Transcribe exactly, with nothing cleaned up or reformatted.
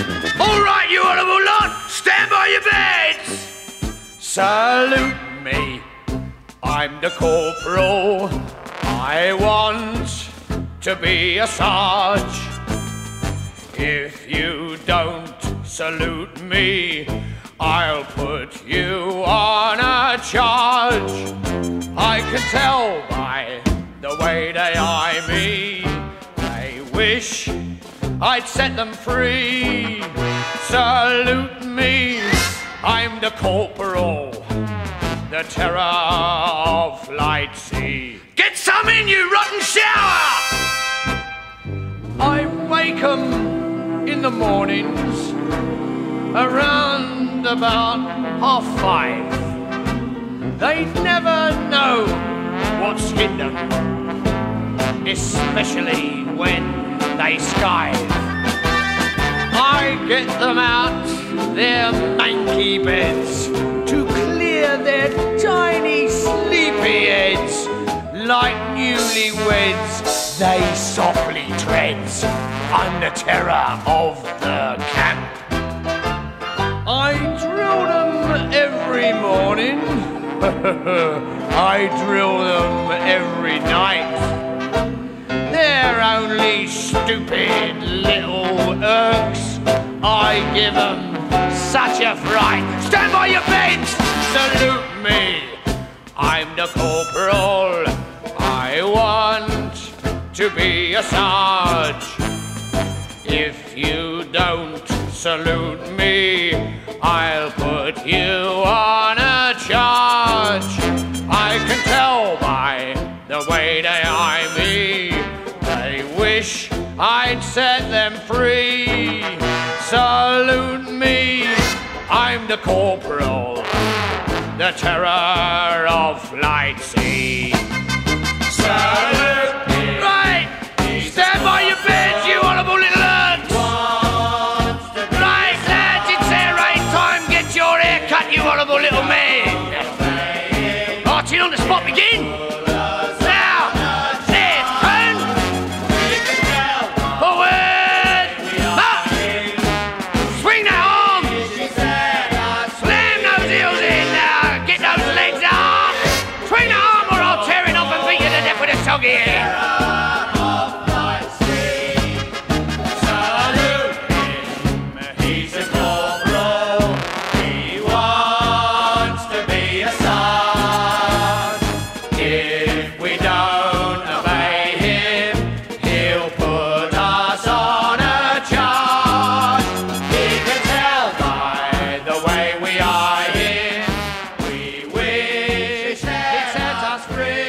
All right, you honourable lot, stand by your beds. Salute me, I'm the corporal. I want to be a sarge. If you don't salute me, I'll put you on a charge. I can tell by the way they eye me, they wish I'd set them free. Salute me, I'm the corporal, the terror of light sea. Get some in, you rotten shower! I wake 'em in the mornings around about half five. They never know what's hit them, especially when they skive. I get them out their manky beds to clear their tiny sleepy heads. Like newlyweds, they softly treads. I'm the terror of the camp. I drill them every morning. I drill them every night. They're only stupid little irks. I give them such a fright. Stand by your beds, salute me. I'm the corporal. I want to be a sarge. If you don't salute me, I'll put you on a charge. I can tell by the way they eye me, they wish I'd set them free. Salute me, I'm the corporal, the terror of flight sea. Salute me. Right, stand by your beds, you honourable little urns. Right, lads, it's their eight time. Get your hair cut, you honourable little man. Marching on the spot, begin. Now, there, turn. Forward. March. Swing that arm. Slam those heels in. Now, get those legs up. Swing that arm or I'll tear it off and beat you to death with a soggy hair. Free.